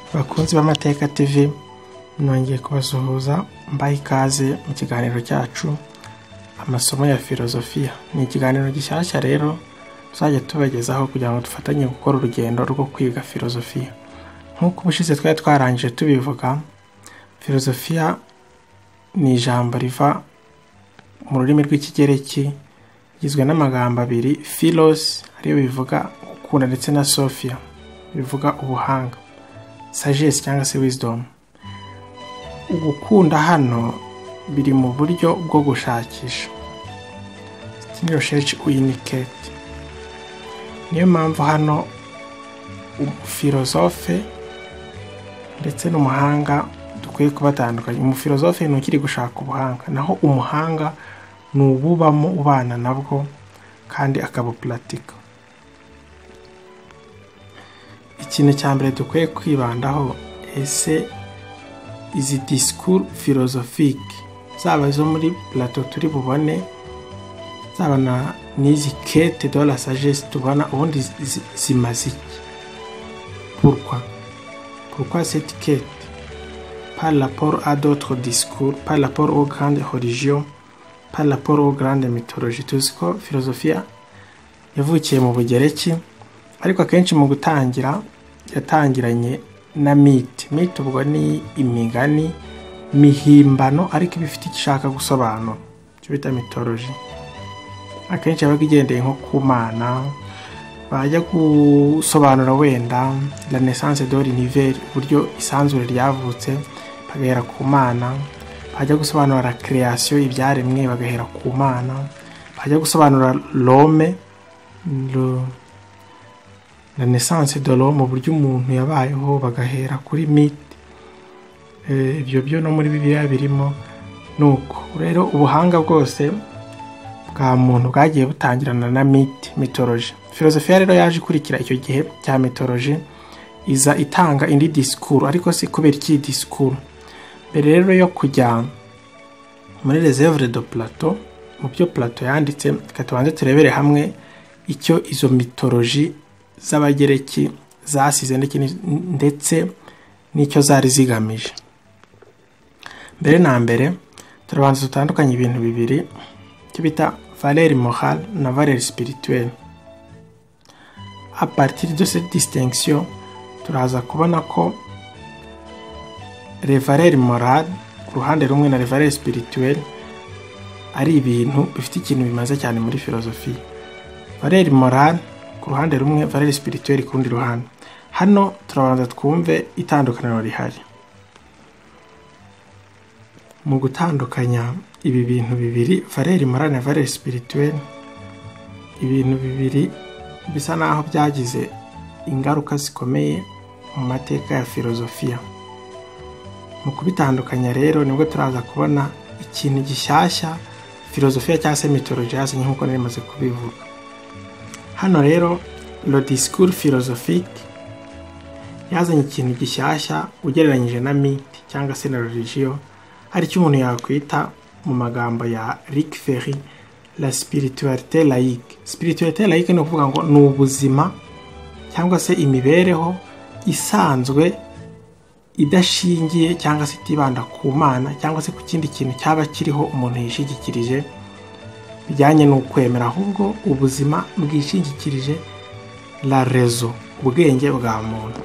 Bakunzi b'Amateka TV, nongeye kubasuhuza mbaha ikaze mu kiganiro cyacu amasomo ya filozofiya. Ni ikiganiro gishyashya rero tuzajya tubagezaho kugira ngo dufatanye gukora urugendo rwo kwiga filozofiya. Nk'uko ubushize twari twarangije tubivuga, filozofiya ni ijambo riva mu rurimi rw'ikigereki rigizwe n'amagambo abiri, philos ariyo bivuga gukunda ndetse na sophia bivuga ubuhanga, sagesse cyangwa se wisdom. Ugukunda hano biri mu buryo bwo gushakisha, c'est une recherche unique. Niyo mpamvu hano umufilozofe ndetse n'umuhanga dukwiye kubatandukanya. Umufilozofe ni ukiri gushaka ubuhanga, naho umuhanga ni ububamo ubana nabwo kandi akabupulatika. Ikintu cya mbere dukwiye kwibandaho, ese izi discours philosophique zaba zo muri Plato turi bubone, zaba n'izi quête de la sagesse tubona, ubundi zimaze iki? Pourquoi cette quête par rapport à d'autres discours, par rapport aux grandes religions, par rapport aux grandes mythologies? Tuzi ko filozofiya yavukiye mu Bugereki, ariko akenshi mu gutangira yatangiranye na mythe. Mythe ubwo ni imigani, mihimbano ariko ibifite igishaka gusobanura, cyo bita mythology. Akenshi yabaga igendeye nko ku Mana, bajya gusobanura wenda la naissance de l'univers, uburyo isanzure ryavutse bagahera ku Mana. Bajya gusobanura la création, ibyaremwe bagahera ku Mana. Bajya gusobanura l'homme, la naissance de l'homme, uburyo umuntu yabayeho bagahera kuri mythe. Ibyo byo no muri Bibiliya birimo. Nuko rero ubuhanga bwose bwa muntu bwagiye butangirana na mythology. Filozofiya rero yaje ikurikira icyo gihe cya mythology, iza itanga indi discours, ariko si kubera iki discours. Mbere rero yo kujya muri les œuvres de Plato, mu byo Plato yanditse, katubanze turebere hamwe icyo izo mythology z'Abagereki zasize ndetse n'icyo zari zigamije. Mbere na mbere turabanza dutandukanye ibintu bibiri, cyo bita valeur morale na valeur spirituelle. À partir de cette distinction turaza kubona ko les valeurs morales ku ruhande rumwe na les valeurs spirituelles ari ibintu bifite ikintu bimaze cyane muri filozofiya. Valeur morale ku ruhande rumwe, valeur spirituelle ku rundi ruhande. Hano turabanza twumve itandukaniro rihari mu gutandukanya ibi bintu bibiri, valeur morale na valeur spirituelle. Ibintu bibiri bisa naho byagize ingaruka zikomeye mu mateka ya filozofiya. Mu kubitandukanya rero nibwo turaza kubona ikintu gishyashya filozofiya cyangwa se mythology yazanye, nk'uko narimaze kubivuga. Hano rero le discours philosophique yazanye ikintu gishyashya ugereranyije na mythe cyangwa se na religion, aricyo umuntu yakwita mu magambo ya Rick Ferry la spiritualité laïque. Spiritualité laïque ni ukuvuga ngo ni ubuzima cyangwa se imibereho isanzwe idashingiye cyangwa se itibanda ku Mana cyangwa se ku kindi kintu cyaba kiriho umuntu yishingikirije bijyanye n'ukwemera, ahubwo ubuzima bwishingikirije la raison, ubwenge bwa muntu.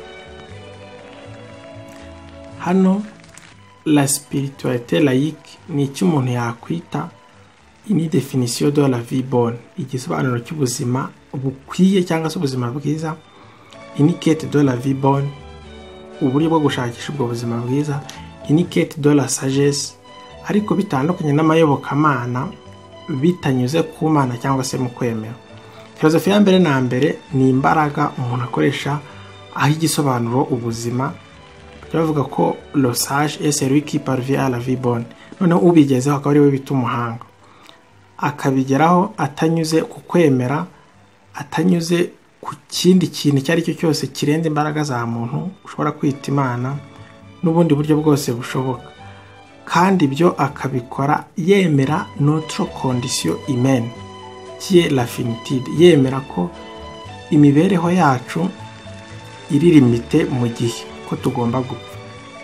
Hano la spiritualité laïque ni icyo umuntu yakwita une définition de la vie bonne, igisobanuro cy'ubuzima bukwiye cyangwa se ubuzima bwiza. Une quête de la vie bonne, uburyo bwo gushakisha ubwo buzima bwiza. Une quête de la sagesse, ariko bitandukanye n'amayobokamana bitanyuze ku Mana cyangwa se mu kwemera. Filozofiya mbere na mbere ni imbaraga umuntu akoresha aho igisobanuro ubuzima. Bavuga ko le sage est celui qui parvient à la vie bonne. Noneho ubigezeho akaba ari we bita umuhanga, akabigeraho atanyuze ku kwemera, atanyuze ku kindi kintu icyo ari cyo cyose kirenze imbaraga za muntu ushobora kwita Imana n'ubundi buryo bwose bushoboka, kandi ibyo akabikora yemera notre condition humaine qui est la finitude, yemera ko imibereho yacu iri limite mu gihe, ko tugomba gupfa.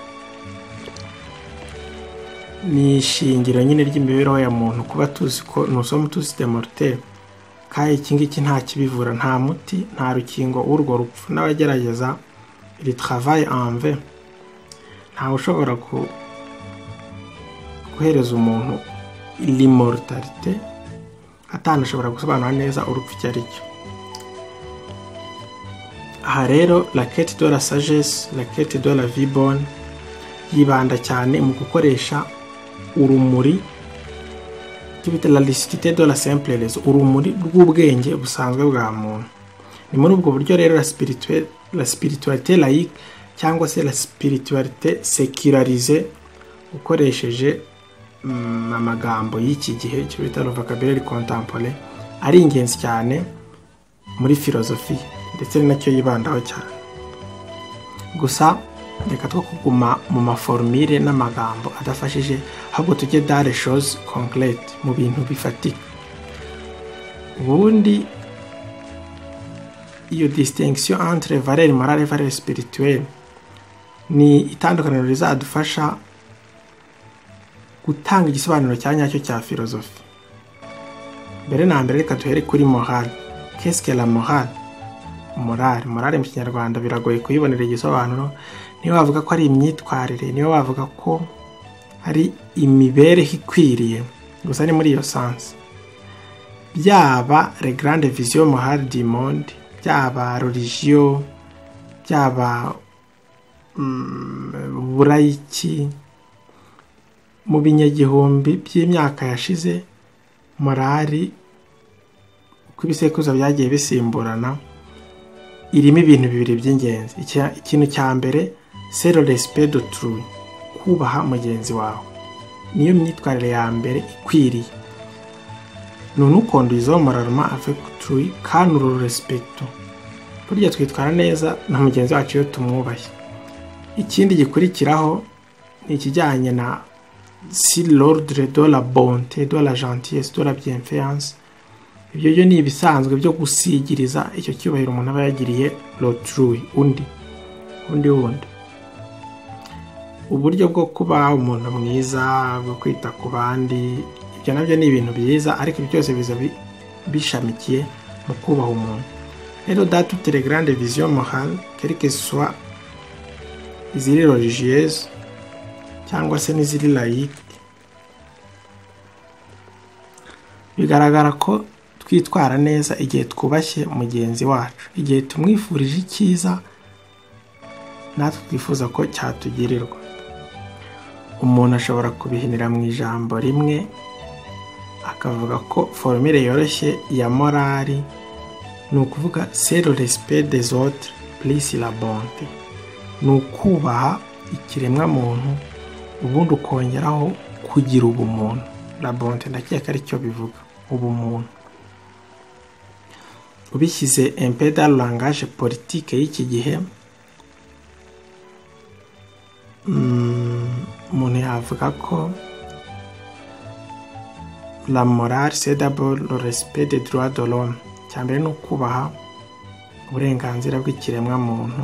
Ni ishingiro nyine ry'imibereho ya muntu kuba tuzi ko nous sommes tous des mortels, kandi iki ngiki nta kibivura, nta muti, nta rukingo w'urwo rupfu. N'abagerageza iri travail en vain. Ntawe ushobora guhereza umuntu l'immortalité atanashobora gusobanura neza urupfu icyo ari cyo. Aha rero la quête de la sagesse, la quête de la vie bonne yibanda cyane mu gukoresha urumuri cy'ibita la lucidité de la simple raison, urumuri rw'ubwenge busanzwe bwa muntu. Ni muri ubwo buryo rero la spiritualité laïque cyangwa se la spiritualité sécularisée ukoresheje amagambo y'iki gihe cyo bita le vocabulaire contemporain ari ingenzi cyane muri filozofi, ndetse ni nacyo yibandaho cyane. Gusa reka two kuguma mu maformire n'amagambo adafashije, ahubwo tujye dans les choses concrètes, mu bintu bifatika. Ubundi iyo distinction entre valeur morale et valeur spirituelle ni itandukaniro rizadufasha gutanga igisobanuro cya nyacyo cya filozofi. Mbere na mbere reka duhere kuri morale. Qu'est-ce que la morale? Morale mu Kinyarwanda biragoye kuyibonera igisobanuro. Niyo bavuga ko ari imyitwarire, niyo bavuga ko ari imibereho ikwiriye, gusa ni muri iyo sens. Byaba les grandes visions morales du monde, byaba religion, byaba burayiki, mu binyagihumbi by'imyaka yashize morali uko ibisekuruza byagiye bisimburana irimo ibintu bibiri by'ingenzi. Ikintu cya mbere c'est le respect d'autrui, kubaha mugenzi wawe, niyo myitwarire ya mbere ikwiriye. Nous conduisons moralement avec autrui quand nous le respectons. Burya twitwara neza na mugenzi wacu iyo tumwubaye. Ikindi gikurikiraho ni ikijyanye na si l'ordre de la bonté, de la gentillesse, de la bienveillance. Ibyo byo ni ibisanzwe byo gusigiriza icyo cyubahiro umuntu aba yagiriye l'autrui, undi. Uburyo bwo kuba umuntu mwiza, bwo kwita ku bandi, ibyo nabyo ni ibintu byiza, ariko ibyo byose biza bishamikiye mu kubaha umuntu. Rero dans toutes les grandes visions morales, quelles que soient iziri religieuses cyangwa se n'iziri laïque, bigaragara ko twitwara neza igihe twubashye mugenzi wacu, igihe tumwifurije icyiza natwe twifuza ko cyatugirirwa. Umuntu ashobora kubihinira mu ijambo rimwe akavuga ko formule yoroshye ya morali ni ukuvuga c'est le respect des autres plus la bonté, ni ukubaha ikiremwa muntu ubundi ukongeraho kugira ubumuntu. La bonté ndakeka ari cyo bivuga, ubumuntu. Ubishyize un peu dans le langage politique y'iki gihe, umuntu yavuga ko la morale c'est d'abord le respect des droits de l'homme. Cyambere no kubaha uburenganzira bw'ikiremwa muntu,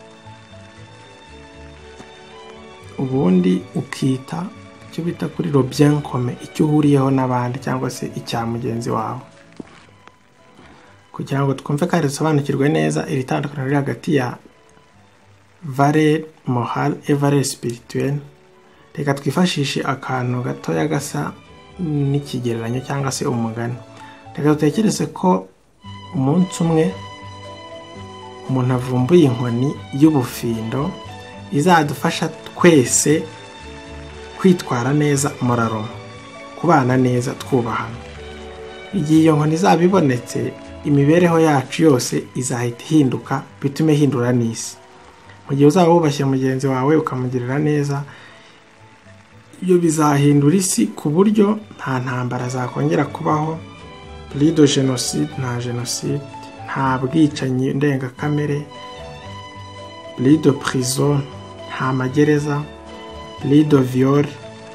ubundi ukita icyo bita kuri le bien commun, icyo uhuriyeho n'abandi cyangwa se icya mugenzi wawe. Kugira ngo twumve kandi dusobanukirwe neza iri tandukaniro riri hagati ya valeur morale et valeur spirituelle, reka twifashishe akantu gatoya gasa n'ikigereranyo cyangwa se umugani. Reka dutekereze ko umunsi umwe umuntu avumbuye inkoni y'ubufindo izadufasha twese kwitwara neza muraroma, kubana neza twubahana. Igihe iyo nkoni izaba ibonetse, imibereho yacu yose izahita ihinduka, bitume hindura n'isi. Mu gihe uzaba wubashye mugenzi wawe ukamugirira neza, ibyo bizahindura isi ku buryo nta ntambara zakongera kubaho, plus de génocide, nta génocide, nta bwicanyi ndengakamere, plus de prison, nta magereza, plus de viol,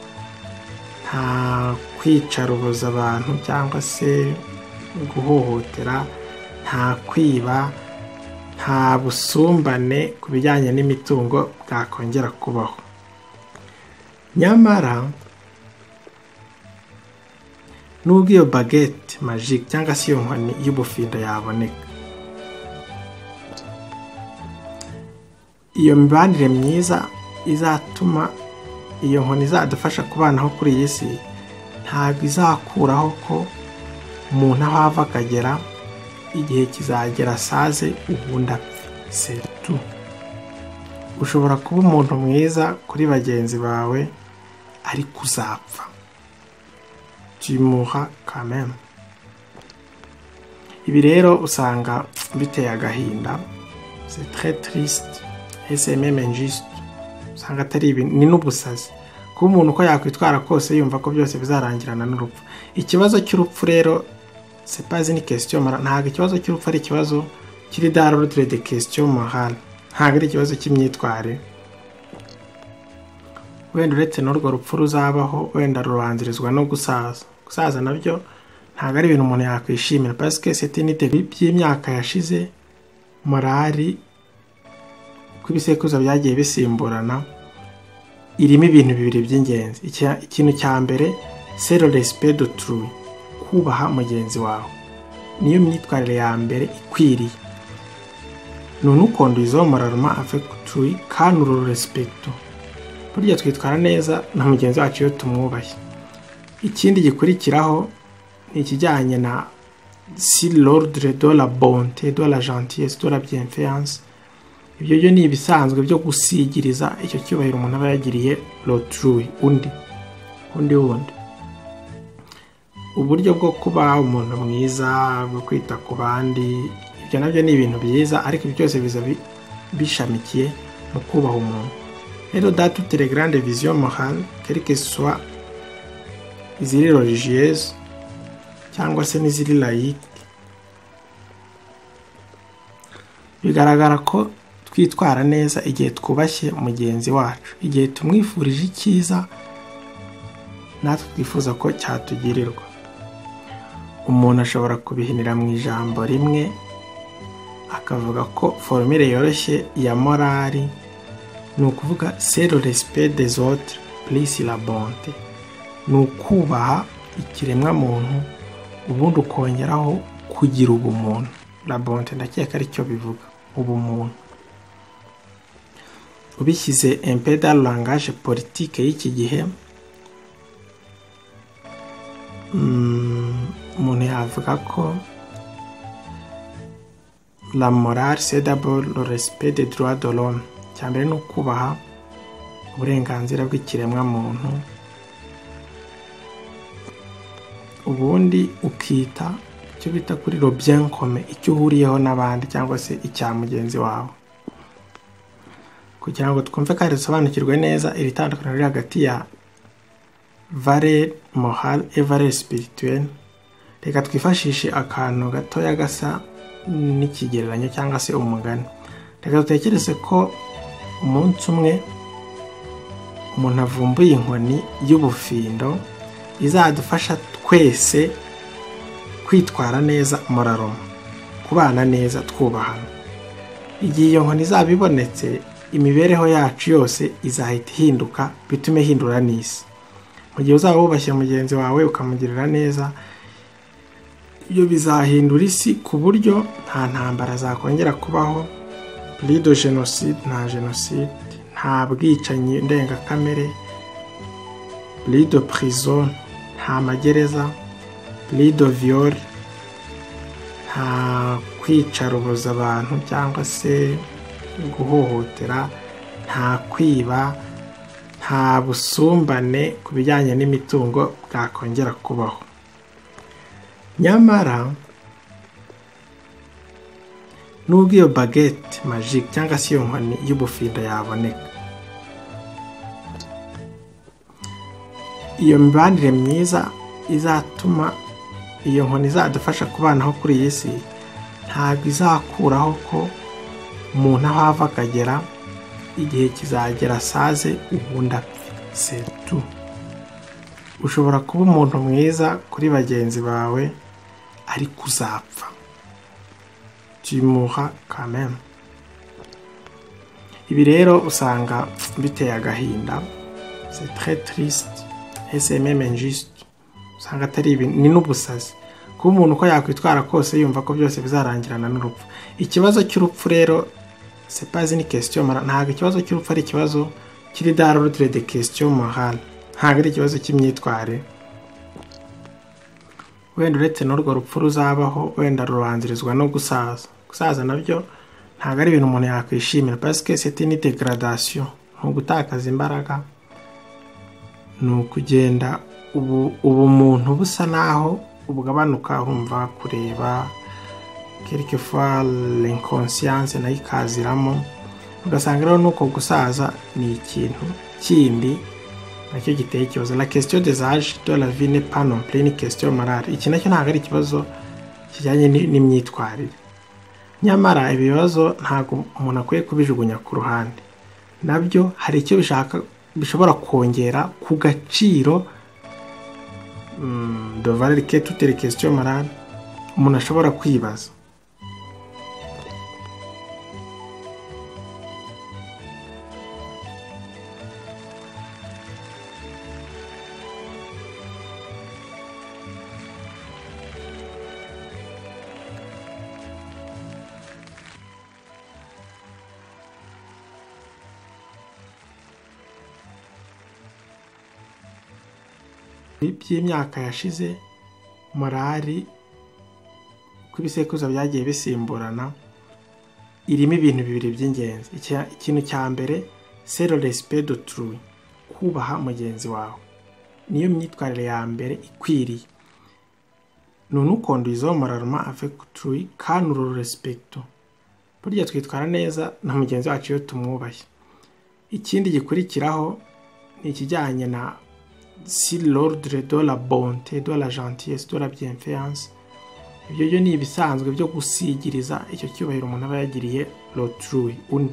nta kwicaruboza abantu cyangwa se guhohotera, nta kwiba, nta busumbane ku bijyanye n'imitungo bwakongera kubaho. Nyamara nubwo iyo baguette magique cyangwa se iyo nkoni y'ubufindo yaboneka, iyo mibanire myiza izatuma iyo nkoni izadufasha kubanaho kuri iyi si ntabwo izakuraho ko umuntu aho ava akagera igihe kizagera asaze ubundi apfe. Setu ushobora kuba umuntu mwiza kuri bagenzi bawe ariko uzapfa. Tu mourras quand même. Ibi rero usanga biteye agahinda. C'est très triste et c'est même injuste. Usanga atari ibi ni n'ubusazi kuba umuntu uko yakwitwara kose yumva ko byose bizarangirana n'urupfu. Ikibazo cy'urupfu rero c'est pas une question morale. Ntabwo ikibazo cy'urupfu ari ikibazo kiri dans l'ordre de question morale. Ntabwo ari ikibazo cy'imyitwarire. Wenda uretse n'urwo rupfu ruzabaho, wenda rubanzirizwa no gusaza. Gusaza nabyo ntabwo ari ibintu umuntu yakwishimira parce que c'est une idée by'imyaka yashize. Morali kw'ibisekuruza byagiye bisimburana irimo ibintu bibiri by'ingenzi. Ikintu cya mbere c'est le respect d'autrui, kubaha mugenzi wawe. Niyo myitwarire ya mbere ikwiriye. Nous conduisons moralement avec autrui quand nous le respectons. Burya twitwara neza na mugenzi wacu iyo tumwubaye. Ikindi gikurikiraho ni ikijyanye na si l'ordre de la bonté, de la gentillesse, de la bienveillance. Ibyo byo ni ibisanzwe byo gusigiriza icyo cyubahiro umuntu aba yagiriye l'autrui, undi. Uburyo bwo kuba umuntu mwiza, bwo kwita ku bandi, ibyo nabyo ni ibintu byiza, ariko byose biza bishamikiye mu kubaha umuntu. Rero dans toutes les grandes visions morales, quelles que soient iziri religieuses cyangwa se n'iziri laïque, bigaragara ko twitwara neza igihe twubashye mugenzi wacu, igihe tumwifurije icyiza natwe twifuza ko cyatugirirwa. Umuntu ashobora kubihinira mu ijambo rimwe akavuga ko formule yoroshye ya morali ni ukuvuga c'est le respect des autres plus la bonté. Ni ukubaha ikiremwa muntu ubundi ukongeraho kugira ubumuntu. La bonté ndakeka ari cyo bivuga, ubumuntu. Ubishyize un peu dans le langage politique y'iki gihe, umuntu yavuga ko la morale c'est d'abord le respect des droits de l'homme. Cyambere no kubaha uburenganzira bw'ikiremwa muntu, ubundi ukita icyo bita kuri le bien commun, icyo uhuriyeho n'abandi cyangwa se icya mugenzi wawe. Kugira ngo twumve kandi dusobanukirwe neza iri tandukaniro riri hagati ya valeur morale et valeur spirituelle, reka twifashishe akantu gatoya gasa n'ikigereranyo cyangwa se umugani. Reka dutekereze ko umunsi umwe umuntu avumbuye inkoni y'ubufindo izadufasha twese kwitwara neza moraloma, kubana neza twubahana. Igihe iyo nkoni izaba ibonetse, imibereho yacu yose izahita ihinduka, bitume hindura n'isi. Mu gihe uzaba wubashye mugenzi wawe ukamugirira neza, iyo bizahindura isi ku buryo nta ntambara zakongera kubaho, plus de génocide, nta génocide, nta bwicanyi ndengakamere, plus de prison, nta magereza, plus de viol, nta kwicaruboza abantu cyangwa se guhohotera, nta kwiba, nta busumbane ku bijyanye n'imitungo bwakongera kubaho. Nyamara nubwo iyo baguette magique cyangwa se iyo nkoni y'ubufindo yaboneka, iyo mibanire myiza izatuma iyo nkoni izadufasha kubanaho kuri iyi si ntabwo izakuraho ko umuntu aho ava akagera igihe kizagera asaze ubundi apfe. Setu ushobora kuba umuntu mwiza kuri bagenzi bawe ariko uzapfa. Tu mourras quand même. ibi rero usanga biteye agahinda, c'est très triste et c'est même injuste. Usanga atari ibi ni n'ubusazi kuba umuntu uko yakwitwara kose yumva ko byose bizarangirana n'urupfu. Ikibazo cy'urupfu rero c'est pas une question morale. Ntabwo ikibazo cy'urupfu ari ikibazo kiri dans l'ordre de question morale, ntabwo ari ikibazo cy'imyitwarire. Wenda uretse n'urwo rupfu ruzabaho, wenda rubanzirizwa no gusaza nabyo ntabwo ari ibintu umuntu yakwishimira, parce que c'est une dégradation, ni ugutakaza imbaraga, ni ukugenda ubumuntu busa naho ubugabanuka, urumva kureba quelquefois l'inconscience nayo ikaziramo, ugasanga rero nuko gusaza ni ikintu kindi nacyo giteye ikibazo. La question des âges de la vie n'est pas non plus une question morale. Iki nacyo ntabwo ari ikibazo kijyanye n'imyitwarire, nyamara ibibazo ntabwo umuntu akwiye kubijugunya ku ruhande, nabyo hari icyo bishobora kongera ku gaciro de valeur que toutes les questions morales umuntu ashobora kwibaza. By'imyaka yashize morali ku bisekuruza byagiye bisimburana irimo ibintu bibiri by'ingenzi. Ikintu cya mbere c'est le respect d'autrui, kubaha mugenzi wawe, niyo myitwarire ya mbere ikwiriye. Nous conduisons moralement avec autrui quand nous le respectons. Burya twitwara neza na mugenzi wacu iyo tumwubaye. Ikindi gikurikiraho ni ikijyanye na si l'ordre de la bonté, de la gentillesse, de la bienveillance. Ibyo ni ibisanzwe byo gusigiriza icyo cyubahiro umuntu aba yagiriye l'autrui, undi.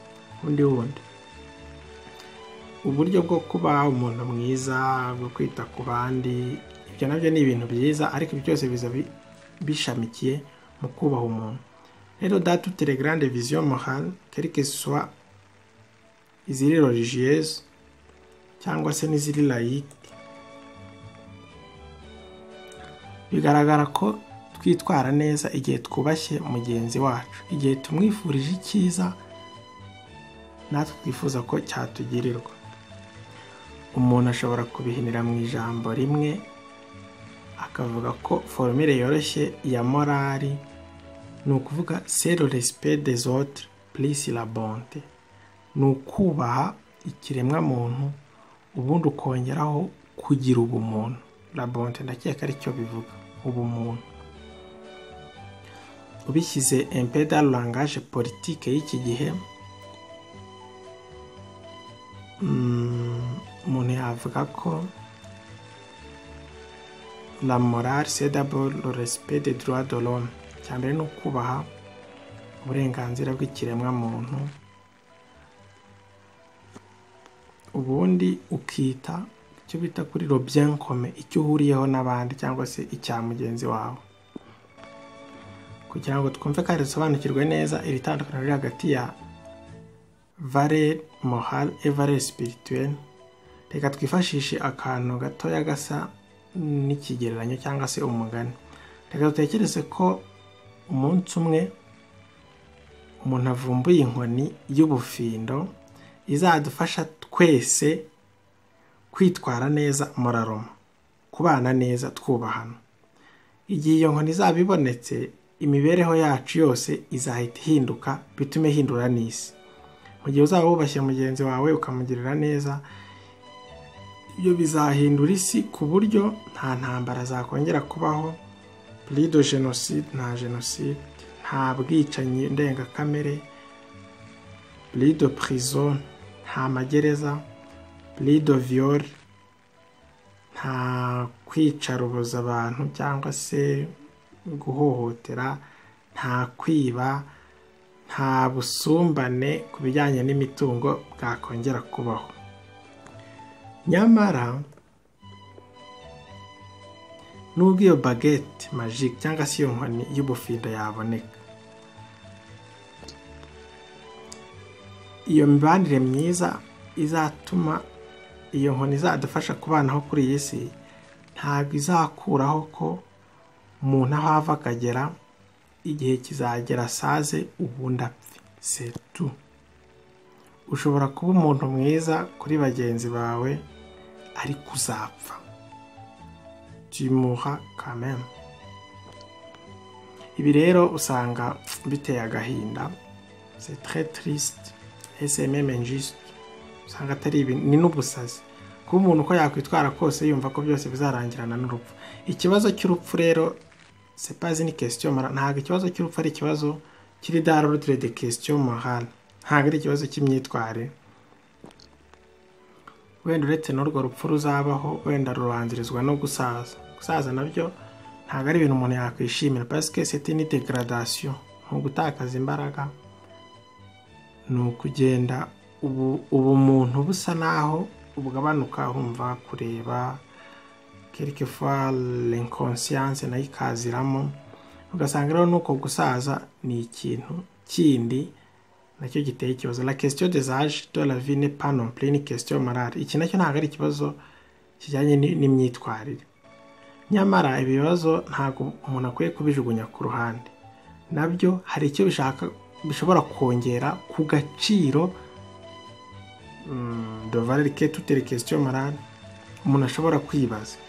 Uburyo bwo kuba umuntu mwiza, bwo kwita ku bandi, ibyo nabyo ni ibintu byiza, ariko byose biza bishamikiye mu kubaha umuntu. Rero dans toutes les grandes visions morales, quelles que soient iziri religieuses cyangwa se n'iziri laïque, bigaragara ko twitwara neza igihe twubashye mugenzi wacu, igihe tumwifurije icyiza natwe twifuza ko cyatugirirwa. Umuntu ashobora kubihinira mu ijambo rimwe akavuga ko formule yoroshye ya morali ni ukuvuga c'est le respect des autres plus la bonté, ni ukubaha ikiremwa muntu ubundi ukongeraho kugira ubumuntu. La bonté ndakeka ari cyo bivuga, ubumuntu. Ubishyize un peu dans le langage politique y'iki gihe, umuntu yavuga ko la morale c'est d'abord le respect des droits de l'homme. Cyambere no kubaha uburenganzira bw'ikiremwa muntu, ubundi ukita icyo bita kuri le bien commun, icyo uhuriyeho n'abandi cyangwa se icya mugenzi wawe. Kugira ngo twumve kandi dusobanukirwe neza iri tandukaniro riri hagati ya valeur morale et valeur spirituelle, reka twifashishe akantu gatoya gasa n'ikigereranyo cyangwa se umugani. Reka dutekereze ko umunsi umwe umuntu avumbuye inkoni y'ubufindo izadufasha twese kwitwara neza moraloma, kubana neza twubahana. Igihe iyo nkoni izaba ibonetse, imibereho yacu yose izahita ihinduka, bitume hindura n'isi. Mu gihe uzaba wubashye mugenzi wawe ukamugirira neza, ibyo bizahindura isi ku buryo nta ntambara zakongera kubaho, plus de génocide, nta génocide, nta bwicanyi ndengakamere, plus de prison, nta magereza, plus de viol, nta kwicaruboza abantu cyangwa se guhohotera, nta kwiba, nta busumbane ku bijyanye n'imitungo bwakongera kubaho. Nyamara nubwo iyo baguette magique cyangwa se iyo nkoni y'ubufindo yaboneka, iyo mibanire myiza izatuma iyo nkoni izadufasha kubanaho kuri iyi si ntabwo izakuraho ko umuntu aho ava akagera igihe kizagera asaze ubundi apfe. setu ushobora kuba umuntu mwiza kuri bagenzi bawe ariko uzapfa. Timuha kameme. Ibi rero usanga biteye agahinda. C'est très triste et c'est même injuste. Usanga atari ibi ni n'ubusazi. Kuba umuntu ko yakwitwara kose yumva ko byose bizarangirana n'urupfu. Ikibazo cy'urupfu rero c'est pas une question morale. Ntabwo ikibazo cy'urupfu ari ikibazo kiri dans l'ordre de question morale. Ntabwo ari ikibazo cy'imyitwarire. Wenda uretse n'urwo rupfu ruzabaho wenda rubanzirizwa no gusaza. Gusaza nabyo ntabwo ari ibintu umuntu yakwishimira parce que c'est une dégradation. Nko gutakaza imbaraga ni ukugenda umuntu busa naho ubugabanuka, wumva kureba quelquefois l'inconscience nayo ikaziramo, ugasanga rero nuko gusaza ni ikintu kindi nacyo giteye ikibazo. La question des âges de la vie n'est pas non plus une question morale. Iki nacyo ntabwo ari ikibazo kijyanye n'imyitwarire. Nyamara ibibazo ntabwo umuntu akwiye kubijugunya ku ruhande. Nabyo hari icyo bishobora kongera ku gaciro de valeur que toutes les questions morales umuntu ashobora kwibaza.